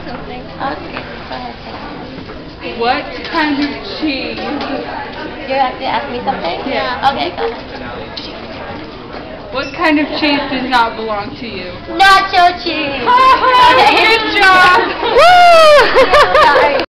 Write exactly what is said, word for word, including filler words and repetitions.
something. Okay, go ahead. What kind of cheese? You have to ask me something? Yeah. Okay, go ahead. What kind of cheese does not belong to you? Nacho cheese! Good job! Woo! Sorry.